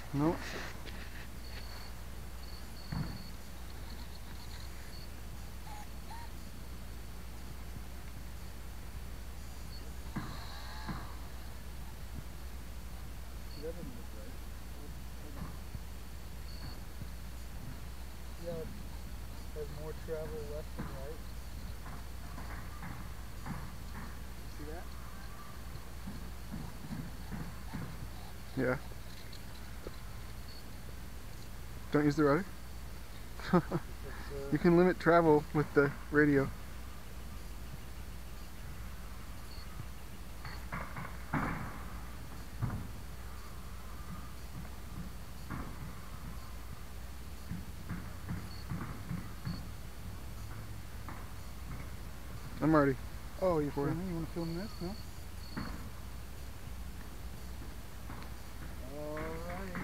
No. That doesn't look right. Hold on. See how it has more travel left and right? See that? Yeah. Don't use the rudder. You can limit travel with the radio. I'm ready. Oh, you're filming? You want to film this? No? Alright.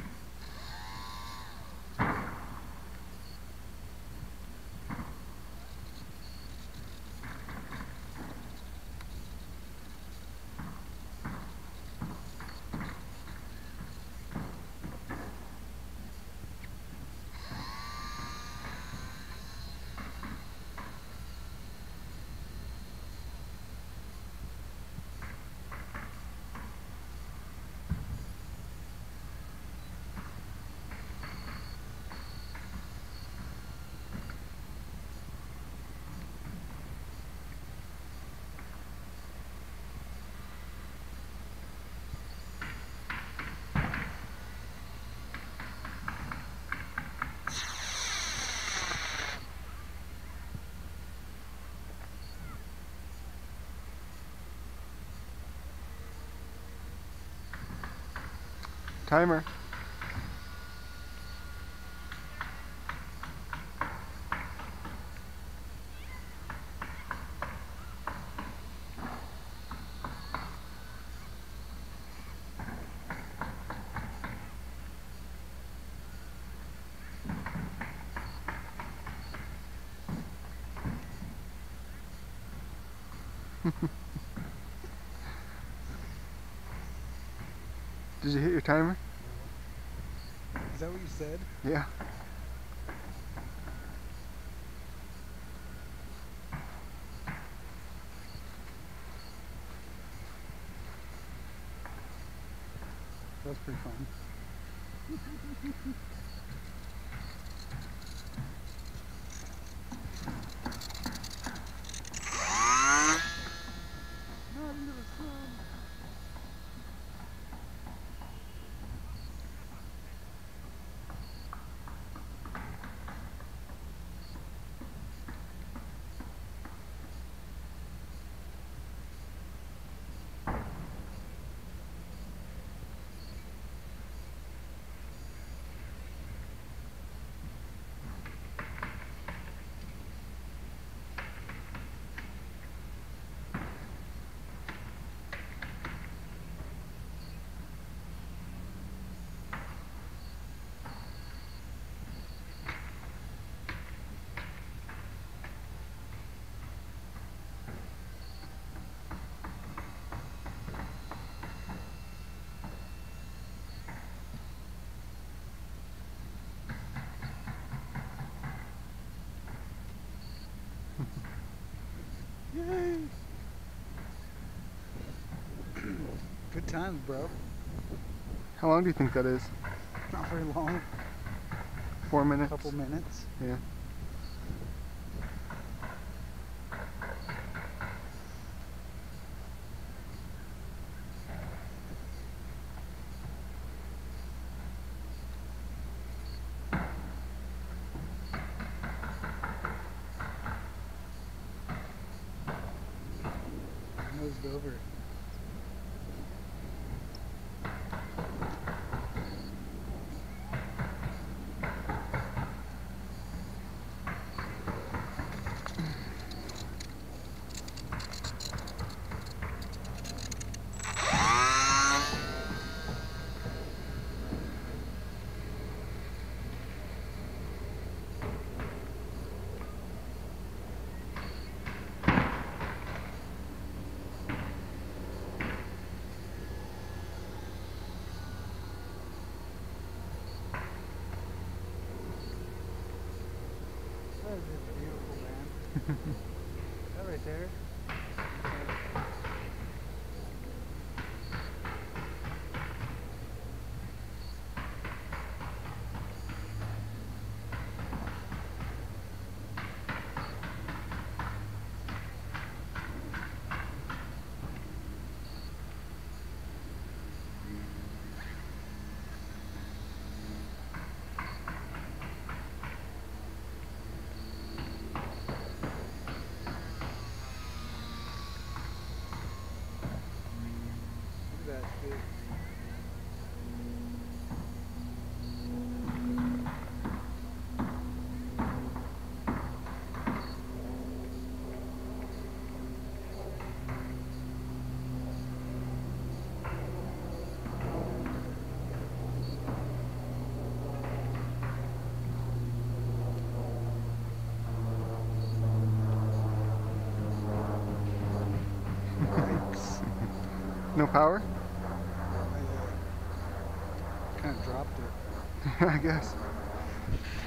Timer. Did you hit your timer? No. Is that what you said? Yeah. That was pretty fun. Not into the sun. Yay! Good times, bro. How long do you think that is? Not very long. 4 minutes? Couple minutes. Yeah. Nosed over. That right there. Look at that shit. No power? I kind of dropped it. I guess.